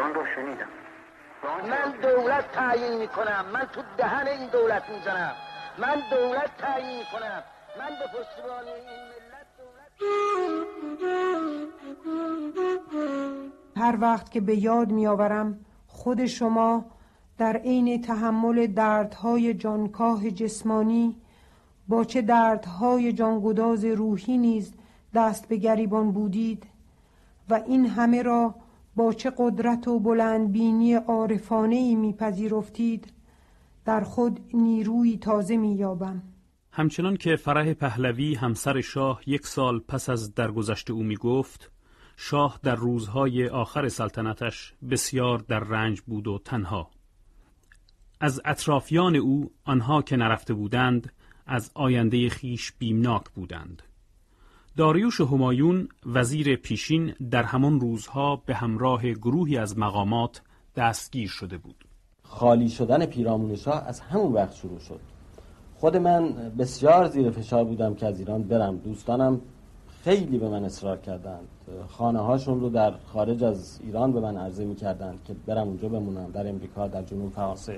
اون رو شنیدم. من دولت تعیین میکنم، من تو دهن این دولت میزنم، من دولت تعیین میکنم، من به پشتیبانی این ملت دولت. هر وقت که به یاد میآورم خود شما در عین تحمل دردهای جانکاه جسمانی با چه دردهای جانگداز روحی نیز دست به گریبان بودید و این همه را با چه قدرت و بلندبینی عارفانه‌ای میپذیرفتید، در خود نیروی تازه مییابم. همچنان که فرح پهلوی همسر شاه 1 سال پس از درگذشت او میگفت، شاه در روزهای آخر سلطنتش بسیار در رنج بود و تنها. از اطرافیان او، آنها که نرفته بودند، از آینده خیش بیمناک بودند. داریوش همایون وزیر پیشین در همان روزها به همراه گروهی از مقامات دستگیر شده بود. خالی شدن پیرامون شاه از همون وقت شروع شد. خود من بسیار زیر فشار بودم که از ایران برم. دوستانم خیلی به من اصرار کردند، خانه هاشون رو در خارج از ایران به من عرضه می کردند که برم اونجا بمونم، در امریکا، در جنوب فرانسه،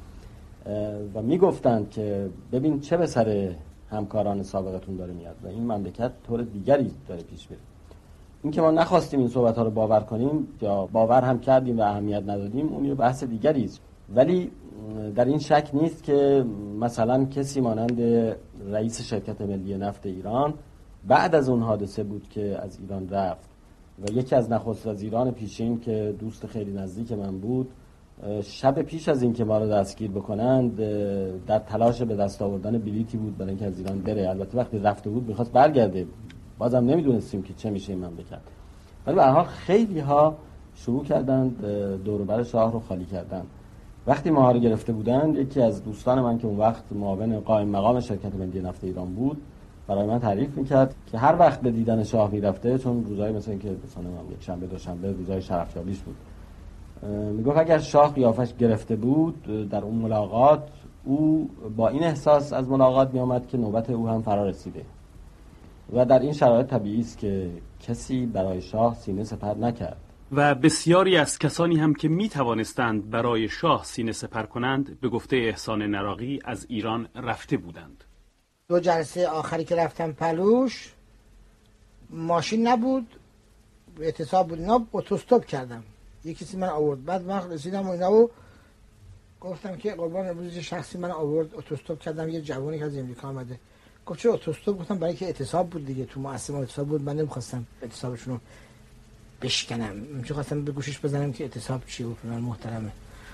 و می گفتند که ببین چه به سر همکاران سابقتون داره میاد و این مملکت طور دیگری داره پیش میره. این که ما نخواستیم این صحبت ها رو باور کنیم یا باور هم کردیم و اهمیت ندادیم، اون یه بحث دیگری است. ولی در این شک نیست که مثلا کسی مانند رئیس شرکت ملی نفت ایران بعد از اون حادثه بود که از ایران رفت و یکی از نخست وزیران پیشین که دوست خیلی نزدیک من بود، شب پیش از این که ما رو دستگیر بکنند در تلاش به دست آوردن بلیتی بود برای اینکه از ایران بره. البته وقتی رفته بود می‌خواست برگرده، بازم نمیدونستیم که چه میشه این مملکت. ولی به هر حال خیلی ها شروع کردند دور و بر شاه رو خالی کردن. وقتی ما رو گرفته بودند، یکی از دوستان من که اون وقت معاون قائم مقام شرکت ملی نفت ایران بود برای من تعریف میکرد که هر وقت به دیدن شاه میرفته، چون روزایی مثلا که مثلا یک شنبه دوشنبه روزای شرفیابیش بود، میگفت اگر شاه قیافش گرفته بود در اون ملاقات، او با این احساس از ملاقات میامد که نوبت او هم فرا رسیده و در این شرایط طبیعی است که کسی برای شاه سینه سپر نکرد. و بسیاری از کسانی هم که می توانستند برای شاه سینه سپر کنند، به گفته احسان نراقی از ایران رفته بودند. 2 جلسه آخری که رفتم پلوش، ماشین نبود، اعتصاب بود، اینا اتوستاپ کردم. یکی کسی من آورد، بعد من رسیدم و اینا و گفتم که قربان امروز شخصی من آورد، اتوستاپ کردم. یه جوانی که از امریکا آمده گفت چرا اتوستاپ؟ گفتم برای که اعتصاب بود دیگه، تو مؤسسه اعتصاب بود، من نمی‌خواستم اعتصابشون رو بشکنم، می‌خواستم به گوشش بزنم که اعتصاب چی و فلان محترمه.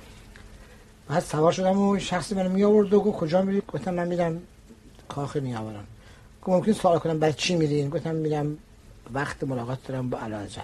بعد سوار شدم و شخصی منو می آورد و گفت کجا میری؟ گفتم من میرم کاخ نیاوران. گفت ممکن سوال کنم برای چی میرین؟ گفتم میرم وقت ملاقات دارم با اعلیحضرت.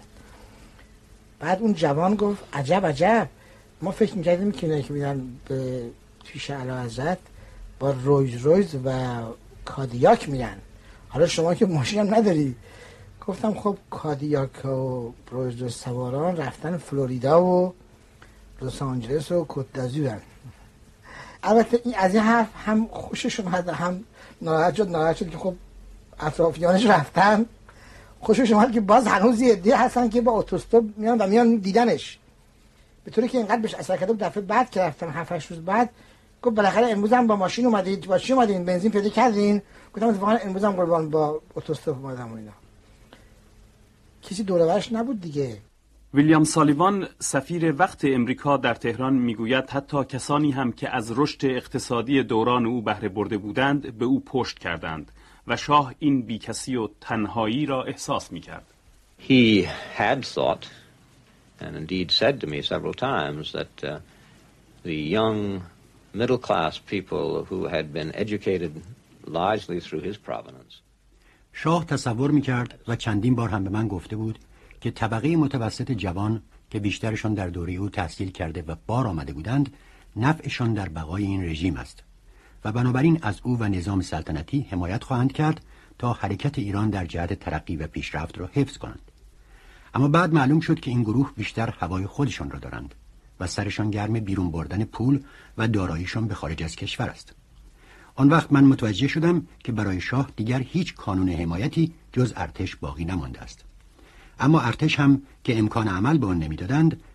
بعد اون جوان گفت عجب ما فکر می‌کردیم که اینایی که میرن به پیش اعلیحضرت با رویز و کادیاک میرن، حالا شما که ماشین هم نداری. گفتم خب کادیاک و رویز سواران رفتن فلوریدا و لس آنجلس و کت دازورن. البته این از این حرف هم خوشش اومد هم ناراحت شد که خب اطرافیانش رفتن. خوشش اومد که باز هنوز یه عده هستن که با اتوستاپ میان و میان دیدنش، به طوری که اینقدر بهش اثر کرده. دفعه بعد که رفتم 7-8 روز بعد گفت بالاخره امروز هم با ماشین اومدید؟ با چی اومدین؟ بنزین پیدا کردین؟ گفتم اتفاقا امروز هم قربان با اتوستاپ اومدم و اینا. کسی دور و برش نبود دیگه. ویلیام سالیوان سفیر وقت امریکا در تهران میگوید حتی کسانی هم که از رشد اقتصادی دوران او بهره برده بودند به او پشت کردند و شاه این بیکسی و تنهایی را احساس میکرد. He had thought and indeed said to me several times that the young middle class people who had been educated largely through his provenance. شاه تصور میکرد و چندین بار هم به من گفته بود که طبقه متوسط جوان که بیشترشان در دوره او تحصیل کرده و بار آمده بودند، نفعشان در بقای این رژیم است و بنابراین از او و نظام سلطنتی حمایت خواهند کرد تا حرکت ایران در جهت ترقی و پیشرفت را حفظ کنند. اما بعد معلوم شد که این گروه بیشتر هوای خودشان را دارند و سرشان گرم بیرون بردن پول و داراییشان به خارج از کشور است. آن وقت من متوجه شدم که برای شاه دیگر هیچ کانون حمایتی جز ارتش باقی نمانده است. اما ارتش هم که امکان عمل به آن نمیدادند،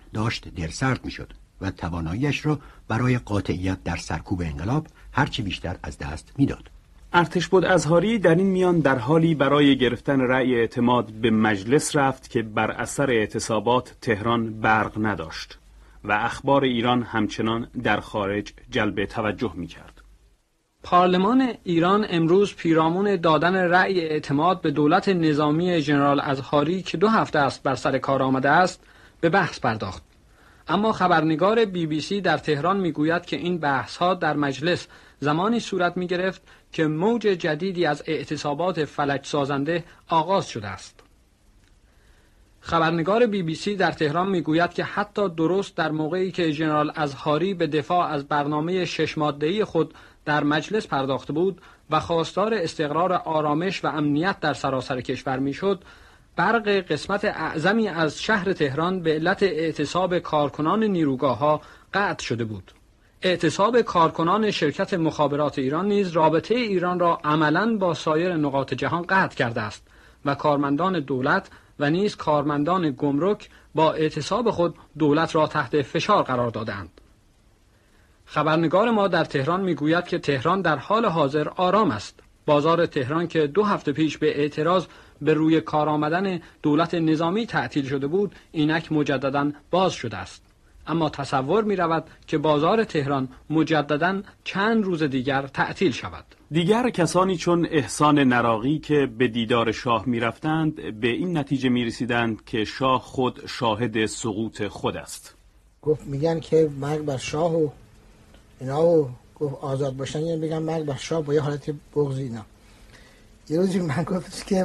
داشت درسرد میشد و تواناییش را برای قاطعیت در سرکوب انقلاب هرچی بیشتر از دست میداد. ارتشبد ازهاری در این میان در حالی برای گرفتن رأی اعتماد به مجلس رفت که بر اثر اعتصابات تهران برق نداشت و اخبار ایران همچنان در خارج جلب توجه می‌کرد. پارلمان ایران امروز پیرامون دادن رأی اعتماد به دولت نظامی ژنرال ازهاری که 2 هفته است بر سر کار آمده است به بحث پرداخت. اما خبرنگار BBC در تهران میگوید که این بحث‌ها در مجلس زمانی صورت می‌گرفت که موج جدیدی از اعتصابات فلج سازنده آغاز شده است. خبرنگار BBC در تهران میگوید که حتی درست در موقعی که ژنرال ازهاری به دفاع از برنامه 6 ماده‌ای خود در مجلس پرداخته بود و خواستار استقرار آرامش و امنیت در سراسر کشور میشد، برق قسمت اعظمی از شهر تهران به علت اعتصاب کارکنان نیروگاه‌ها قطع شده بود. اعتصاب کارکنان شرکت مخابرات ایران نیز رابطه ایران را عملاً با سایر نقاط جهان قطع کرده است و کارمندان دولت و نیز کارمندان گمرک با اعتصاب خود دولت را تحت فشار قرار دادند. خبرنگار ما در تهران میگوید که تهران در حال حاضر آرام است. بازار تهران که 2 هفته پیش به اعتراض به روی کار آمدن دولت نظامی تعطیل شده بود، اینک مجدداً باز شده است. اما تصور می رود که بازار تهران مجدداً چند روز دیگر تعطیل شود. دیگر کسانی چون احسان نراقی که به دیدار شاه می رفتند به این نتیجه می رسیدند که شاه خود شاهد سقوط خود است. گفت میگن که مرگ بر شاه و اینا و گفت آزاد باشن، یعنی بگم مرگ بر شاه با یه حالت بغضی اینا. یه روزی من گفت که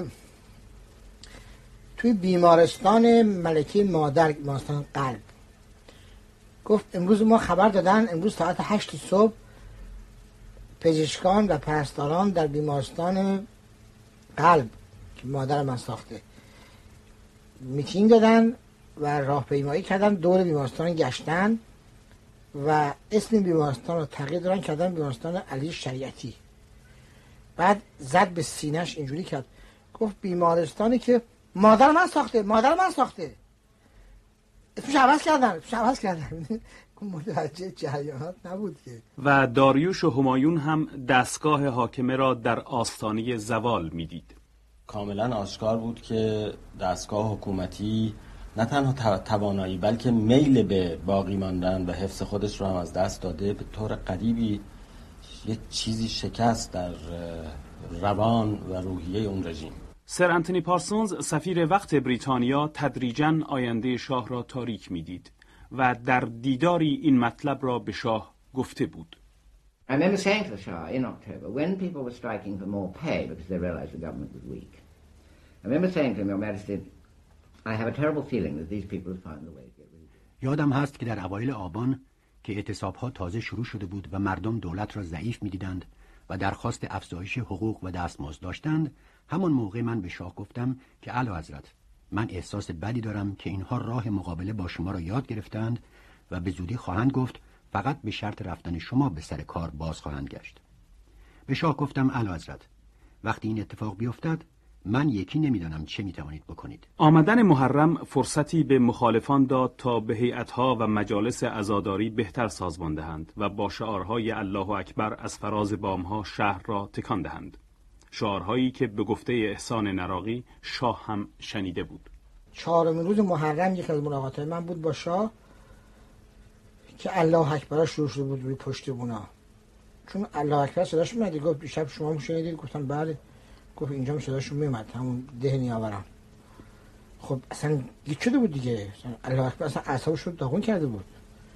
توی بیمارستان ملکه مادر، بیمارستان قلب، گفت امروز ما خبر دادن امروز ساعت 8 صبح پزشکان و پرستاران در بیمارستان قلب که مادر من ساخته میتینگ دادن و راهپیمایی کردن، دور بیمارستان گشتن و اسم بیمارستان رو تغییر دادن، کردن بیمارستان علی شریعتی. بعد زد به سینه‌اش اینجوری کرد، گفت بیمارستانی که مادر من ساخته اسمش عوض کردن متوجه جریانات نبود که. و داریوش و همایون هم دستگاه حاکمه را در آستانه زوال میدید. کاملا آشکار بود که دستگاه حکومتی نه تنها توانایی بلکه میل به باقی ماندن و حفظ خودش رو هم از دست داده. به طور غریبی یه چیزی شکست در روان و روحیه اون رژیم. سر انتونی پارسونز سفیر وقت بریتانیا تدریجاً آینده شاه را تاریک میدید و در دیداری این مطلب را به شاه گفته بود. I remember saying to the Shah in October when people were striking for more pay because they realized the government was weak. I remember saying to him, Your Majesty, I have a terrible feeling that these people have found a way to get rid of it. یادم هست که در اوایل آبان که اعتصاب‌ها تازه شروع شده بود و مردم دولت را ضعیف می‌دیدند و درخواست افزایش حقوق و دستمزد داشتند، همان موقع من به شاه گفتم که اعلیحضرت، من احساس بدی دارم که اینها راه مقابله با شما را یاد گرفتند و به زودی خواهند گفت فقط به شرط رفتن شما به سر کار باز خواهند گشت. به شاه گفتم اعلیحضرت، وقتی این اتفاق بیفتد من یکی نمیدانم چه میتوانید بکنید. آمدن محرم فرصتی به مخالفان داد تا به هیئت‌ها و مجالس عزاداری بهتر سازمان دهند و با شعارهای الله اکبر از فراز بام‌ها شهر را تکان دهند. شعارهایی که به گفته احسان نراقی شاه هم شنیده بود. 4 روز محرم یک از ملاقات‌های من بود با شاه که الله اکبر شروع شده بود روی پشت بونا، چون الله اکبر صداش میاد. گفت دیشب شما هم شنیدید؟ گفتم بله. گفت اینجا هم صداشون میومد، همون ده نیاورم. خب اصلا گیج شده بود دیگه، الله اکبر اصلا اعصابش رو داغون کرده بود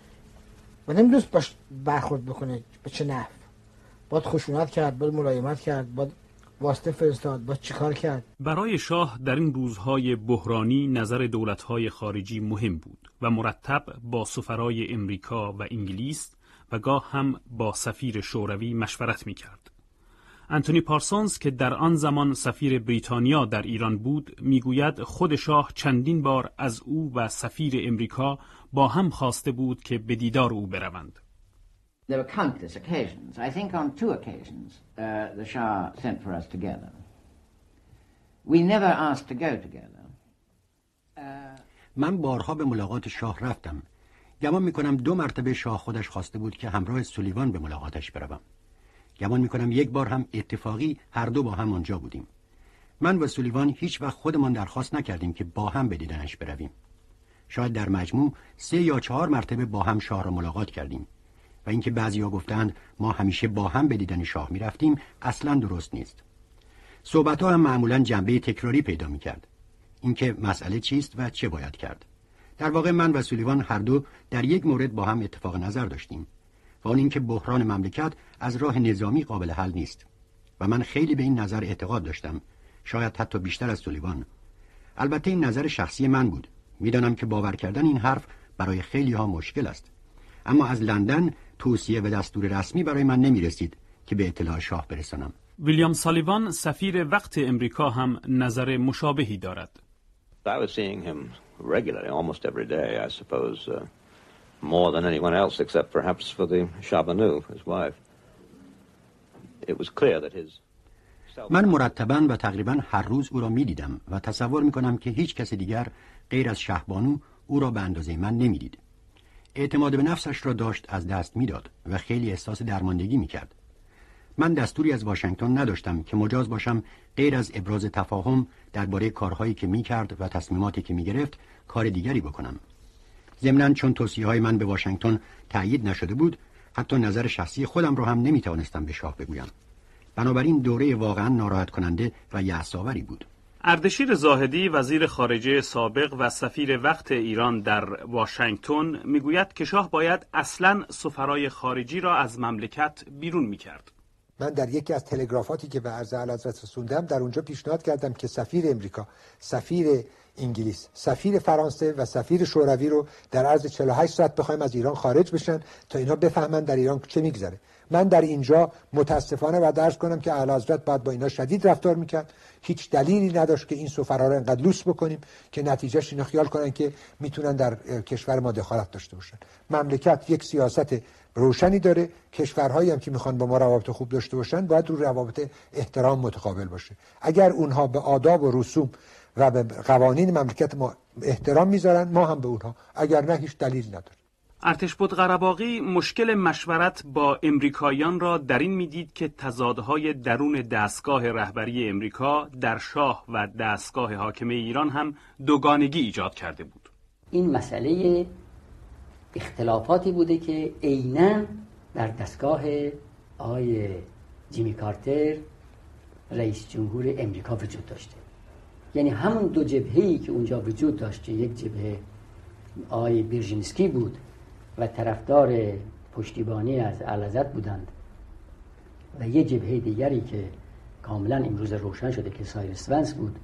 و نمیدونست باش برخورد بکنه به چه نحو. باید خشونت کرد، باید ملایمت کرد، باید واسطه فرستاد، باید چیکار کرد. برای شاه در این روزهای بحرانی نظر دولت‌های خارجی مهم بود و مرتب با سفرای امریکا و انگلیس و گاه هم با سفیر شوروی مشورت می‌کرد. انتونی پارسونز که در آن زمان سفیر بریتانیا در ایران بود میگوید خود شاه چندین بار از او و سفیر امریکا با هم خواسته بود که به دیدار او بروند. There were countless occasions. I think on 2 occasions the Shah sent for us together. We never asked to go together. من بارها به ملاقات شاه رفتم. گمان میکنم 2 مرتبه شاه خودش خواسته بود که همراه سولیوان به ملاقاتش بروم. گمان میکنم 1 بار هم اتفاقی هر دو با هم آنجا بودیم. من و سولیوان هیچ وقت خودمان درخواست نکردیم که با هم به دیدنش برویم. شاید در مجموع 3 یا 4 مرتبه با هم شاه را ملاقات کردیم و اینکه بعضیا گفتند ما همیشه با هم به دیدن شاه میرفتیم اصلاً درست نیست. صحبت‌ها هم معمولاً جنبه تکراری پیدا می‌کرد. اینکه مسئله چیست و چه باید کرد. در واقع من و سولیوان هر دو در یک مورد با هم اتفاق نظر داشتیم و آن اینکه بحران مملکت از راه نظامی قابل حل نیست و من خیلی به این نظر اعتقاد داشتم، شاید حتی بیشتر از سولیوان. البته این نظر شخصی من بود. میدانم که باور کردن این حرف برای خیلی ها مشکل است، اما از لندن توصیه و دستور رسمی برای من نمی رسید که به اطلاع شاه برسانم. ویلیام سالیوان سفیر وقت امریکا هم نظر مشابهی دارد. I was seeing him regularly, almost every day, I suppose, more than anyone else except perhaps for the Chabannou, his wife. It was clear that his من مرتباً و تقریباً هر روز او را می دیدم و تصور می کنم که هیچ کس دیگر غیر از شهبانو او را به اندازه من نمی دید. اعتماد به نفسش را داشت از دست می داد و خیلی احساس درماندگی می کرد. من دستوری از واشنگتن نداشتم که مجاز باشم غیر از ابراز تفاهم درباره کارهایی که می کرد و تصمیماتی که می گرفت کار دیگری بکنم. ضمناً چون توصیه‌های من به واشنگتن تأیید نشده بود، حتی نظر شخصی خودم را هم نمی توانستم به شاه بگویم. بنابراین دوره واقعاً ناراحت کننده و یأس‌آوری بود. اردشیر زاهدی وزیر خارجه سابق و سفیر وقت ایران در واشنگتن میگوید که شاه باید اصلاً سفرای خارجی را از مملکت بیرون میکرد. من در یکی از تلگرافاتی که به عرض اعلیحضرت رسوندم در اونجا پیشنهاد کردم که سفیر امریکا، سفیر انگلیس، سفیر فرانسه و سفیر شوروی رو در عرض 48 ساعت بخوایم از ایران خارج بشن تا اینا بفهمن در ایران چه میگذره. من در اینجا متاسفانه و درس کنم که اعلیحضرت باید با اینا شدید رفتار میکرد. هیچ دلیلی نداشت که این سفرا رو انقدر لوس بکنیم که نتیجهش اینا خیال کنن که میتونن در کشور ما دخالت داشته باشن. مملکت یک سیاست روشنی داره. کشورهایی هم که میخوان با ما روابط خوب داشته باشن باید رو روابط احترام متقابل باشه. اگر اونها به آداب و رسوم و به قوانین مملکت ما احترام میذارن، ما هم به اونها، اگر نه هیچ دلیل نداره. ارتشبد قره‌باغی مشکل مشورت با امریکاییان را در این میدید که تضادهای درون دستگاه رهبری امریکا در شاه و دستگاه حاکمه ایران هم دوگانگی ایجاد کرده بود. این مسئله اختلافاتی بوده که عیناً در دستگاه آقای جیمی کارتر رئیس جمهور امریکا وجود داشته. یعنی همون دو جبهه‌ای که اونجا وجود داشت، یک جبهه آقای برژینسکی بود و طرفدار پشتیبانی از اعلیحضرت بودند و یک جبهه دیگری که کاملا امروز روشن شده که سایرس ونس بود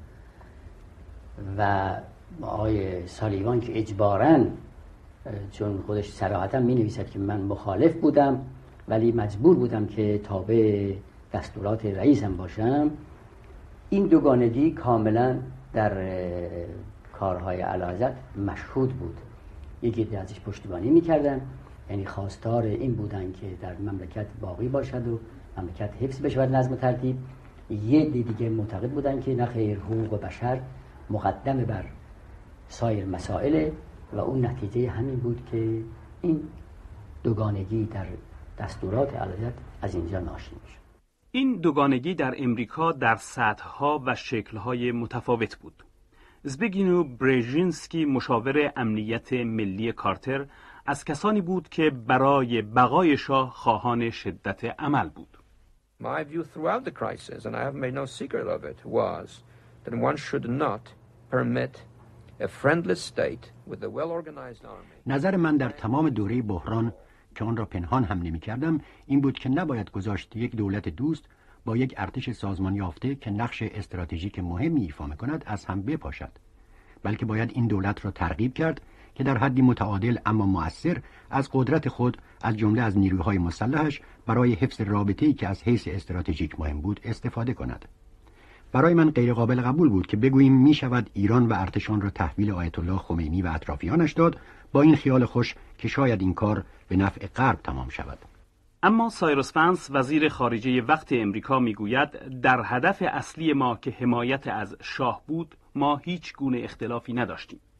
و آقای سالیوان که اجباراً، چون خودش صراحتاً می نویسد که من مخالف بودم ولی مجبور بودم که تابع دستورات رئیسم باشم، این دوگانگی کاملا در کارهای اعلیحضرت مشهود بود. یکی عده ازش پشتیبانی میکردن، یعنی خواستار این بودن که در مملکت باقی باشد و مملکت حفظ بشه و نظم و ترتیب. یه دیگه معتقد بودن که نه خیر، حقوق بشر مقدم بر سایر مسائل و اون نتیجه همین بود که این دوگانگی در دستورات اعلیحضرت از اینجا ناشی میشه. این دوگانگی در امریکا در سطح‌ها و شکل‌های متفاوت بود. زبیگنیو برژینسکی مشاور امنیت ملی کارتر از کسانی بود که برای بقای شاه خواهان شدت عمل بود. My view throughout the crisis, and I have made no secret of it, was that one should not permit a friendless state with a well-organized army. نظر من در تمام دوره بحران که آن را پنهان هم نمی کردم این بود که نباید گذاشت یک دولت دوست با یک ارتش سازمان یافته که نقش استراتژیک مهمی ایفا می‌کند از هم بپاشد، بلکه باید این دولت را ترغیب کرد که در حدی متعادل اما مؤثر از قدرت خود از جمله از نیروهای مسلحش برای حفظ رابطه‌ای که از حیث استراتژیک مهم بود استفاده کند. برای من غیر قابل قبول بود که بگوییم می شود ایران و ارتشان را تحویل آیت الله خمینی و اطرافیانش داد با این خیال خوش که شاید این کار به نفع غرب تمام شود. اما سایرس ونس وزیر خارجه وقت امریکا میگوید در هدف اصلی ما که حمایت از شاه بود ما هیچ گونه اختلافی نداشتیم.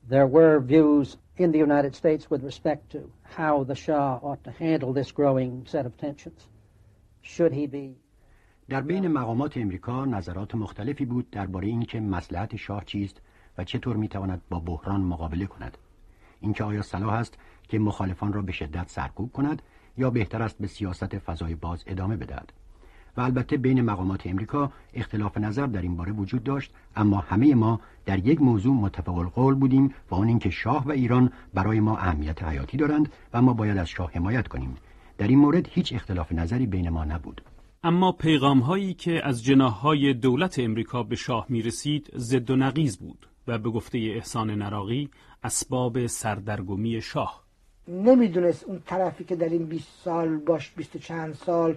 There were views in the United States with respect to how the Shah ought to handle this growing set of tensions. Should he be در بین مقامات امریکا نظرات مختلفی بود درباره اینکه مصلحت شاه چیست و چطور میتواند با بحران مقابله کند. اینکه آیا صلاح است که مخالفان را به شدت سرکوب کند یا بهتر است به سیاست فضای باز ادامه بدهد. و البته بین مقامات امریکا اختلاف نظر در این باره وجود داشت، اما همه ما در یک موضوع متفق القول بودیم و آن اینکه شاه و ایران برای ما اهمیت حیاتی دارند و ما باید از شاه حمایت کنیم. در این مورد هیچ اختلاف نظری بین ما نبود. اما پیغام‌هایی که از جناح‌های دولت امریکا به شاه می‌رسید ضد و نقیض بود و به گفته احسان نراقی اسباب سردرگمی شاه. نمیدونست اون طرفی که در این 20 سال باش 20 چند سال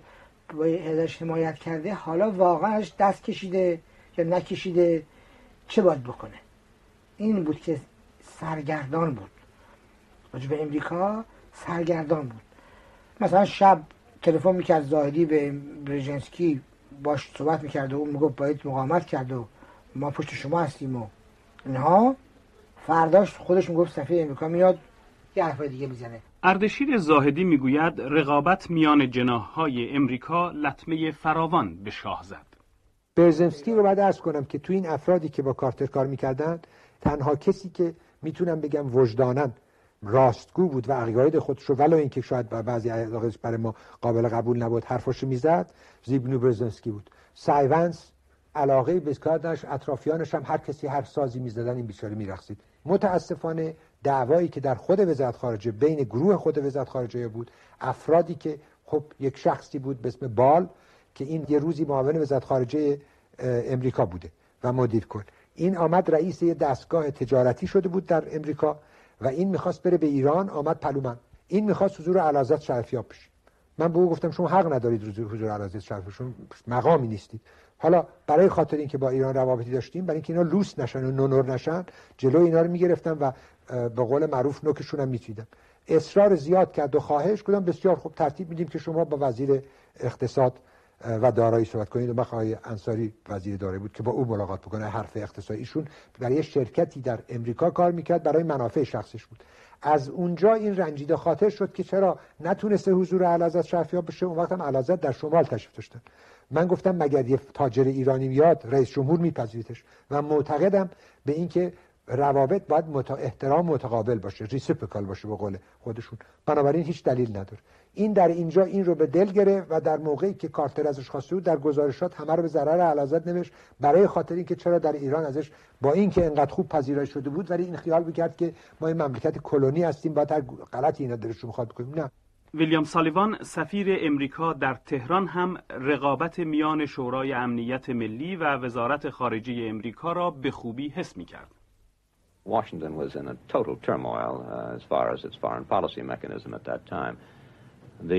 ازش حمایت کرده حالا واقعاش دست کشیده یا نکشیده، چه باید بکنه. این بود که سرگردان بود، راجع به امریکا سرگردان بود. مثلا شب تلفن میکرد زاهدی به برژنسکی، باش صحبت میکرد و اون میگفت باید مقاومت کرد و ما پشت شما هستیم و اینها. فرداش خودش میگفت سفیر امریکا میاد یه حرفای دیگه میزنه. اردشیر زاهدی میگوید رقابت میان جناح‌های امریکا لطمه فراوان به شاه زد. برژنسکی رو باید عرض کنم که تو این افرادی که با کارتر کار میکردن تنها کسی که میتونم بگم وجداناً راستگو بود و عقاید خودش رو ولو اینکه شاید بعضی عقایدش برای ما قابل قبول نبود حرفاشو میزد، زیگنیو برژنسکی بود. سایونس علاقه به کار داشت، اطرافیانش هم هر کسی هر سازی میزدن این بیچاره میرقصید. متاسفانه دعوایی که در خود وزارت خارجه بین گروه خود وزارت خارجه بود، افرادی که خب یک شخصی بود به اسم بال که این یه روزی معاون وزارت خارجه امریکا بوده و مدیر کل، این آمد رئیس یه دستگاه تجارتی شده بود در امریکا و این میخواست بره به ایران، آمد پلومن. این میخواست حضور اعلیحضرت شرفیاب بشه. من به او گفتم شما حق ندارید حضور اعلیحضرت شرفیاب، شما مقامی نیستید. حالا برای خاطر اینکه با ایران روابطی داشتیم، برای اینکه اینا لوس نشن و نونور نشن، جلو اینا رو میگرفتم و به قول معروف نوکشون هم میچیدم. اصرار زیاد کرد و خواهش کردم بسیار خوب ترتیب میدیم که شما با وزیر اقتصاد و دارایی صحبت کنید. و بخوای انصاری وزیر دارایی بود که با او ملاقات بکنه. حرف اقتصادی ایشون برای شرکتی در امریکا کار میکرد، برای منافع شخصش بود. از اونجا این رنجیده خاطر شد که چرا نتونسته حضور اعلیحضرت شرفیاب بشه. اون وقت هم اعلیحضرت در شمال تشریف داشتن. من گفتم مگر یه تاجر ایرانی میاد رئیس جمهور میپذیرتش و معتقدم به اینکه روابط باید احترام متقابل باشه، ریسیپیکال باشه به قول خودشون. بنابراین هیچ دلیل نداره. این در اینجا این رو به دل گرفت و در موقعی که کارتر ازش خواسته بود در گزارشات همه رو به ضرر اعلیحضرت نوشت، برای خاطر اینکه چرا در ایران ازش با اینکه انقدر خوب پذیرایی شده بود ولی این خیال می‌کرد که ما این مملکت کلونی هستیم، باید هر غلطی اینا درش می‌خواد بکنیم. نه. ویلیام سالیوان سفیر امریکا در تهران هم رقابت میان شورای امنیت ملی و وزارت خارجه امریکا را به خوبی حس می‌کرد. Washington was in a total turmoil as far as its foreign policy mechanism at that time. The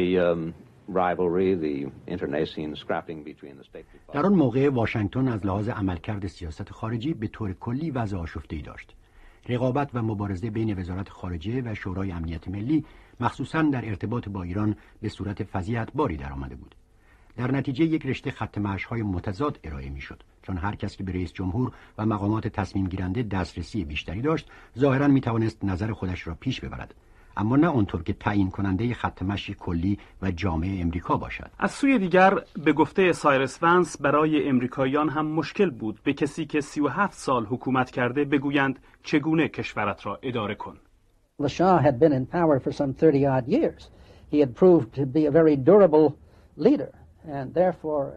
rivalry, the internecine scrapping between the State Department. در آن موقع واشنگتن از لحاظ عملکرد سیاست خارجی به طور کلی وضع آشفته‌ای داشت. رقابت و مبارزه بین وزارت خارجه و شورای امنیت ملی مخصوصاً در ارتباط با ایران به صورت فضیحت‌باری درآمده بود. در نتیجه یک رشته خط مشی‌های متضاد ارائه می‌شد، چون هر کس که به رئیس جمهور و مقامات تصمیم گیرنده دسترسی بیشتری داشت ظاهراً می‌توانست نظر خودش را پیش ببرد، اما نه اونطور که تعیین کننده خط مشی کلی و جامعه امریکا باشد. از سوی دیگر به گفته سایرس ونس برای امریکاییان هم مشکل بود به کسی که 37 سال حکومت کرده بگویند چگونه کشورت را اداره کن. The Shah had been in power for some 30-odd years. He had proved to be a very durable leader and therefore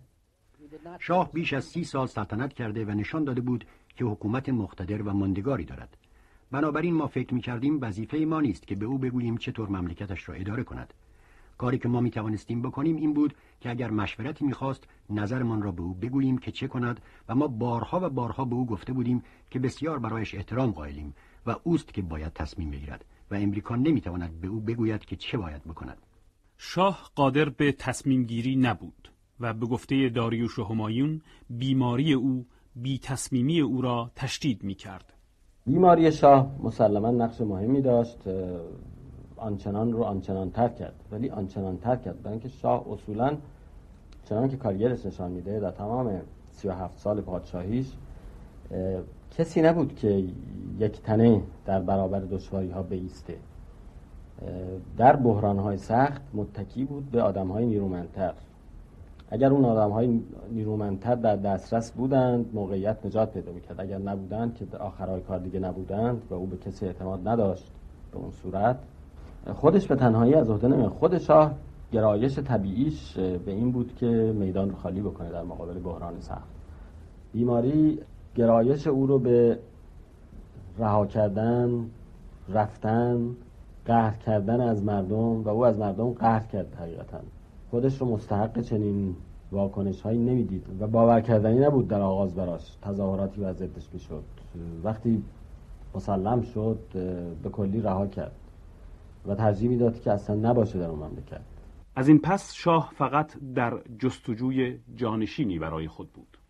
شاه بیش از 30 سال سلطنت کرده و نشان داده بود که حکومت مقتدر و ماندگاری دارد. بنابراین ما فکر می‌کردیم وظیفه ما نیست که به او بگوییم چطور مملکتش را اداره کند. کاری که ما می‌توانستیم بکنیم این بود که اگر مشورتی می‌خواست نظرمان را به او بگوییم که چه کند و ما بارها و بارها به او گفته بودیم که بسیار برایش احترام قائلیم و اوست که باید تصمیم بگیرد و امریکا نمی‌تواند به او بگوید که چه باید بکند. شاه قادر به تصمیم گیری نبود و به گفته داریوش و همایون بیماری او بی تصمیمی او را تشدید می‌کرد. بیماری شاه مسلماً نقش مهمی داشت. آنچنان رو آنچنان ترک کرد، ولی آنچنان ترک کرد برای اینکه شاه اصولاً چنان که کارگرش نشان میده در تمام 37 سال پادشاهیش کسی نبود که یک تنه در برابر دشواری ها بایسته. در بحران های سخت متکی بود به آدم های نیرومندتر. اگر اون آدم های نیرومندتر در دسترس بودند موقعیت نجات پیدا میکرد، اگر نبودند که آخرهای کار دیگه نبودند و او به کسی اعتماد نداشت به اون صورت، خودش به تنهایی از عهده نمیاد. خود شاه گرایش طبیعیش به این بود که میدان رو خالی بکنه در مقابل بحران سخت. بیماری گرایش او رو به رها کردن، رفتن، قهر کردن از مردم و او از مردم قهر کرد. حقیقتا خودش رو مستحق چنین واکنش هایی نمیدید و باور کردنی نبود در آغاز براش تظاهراتی و ضدش بشد. وقتی مسلم شد به کلی رها کرد و ترجیح میداد که اصلا نباشه در اون مملکت. از این پس شاه فقط در جستجوی جانشینی برای خود بود.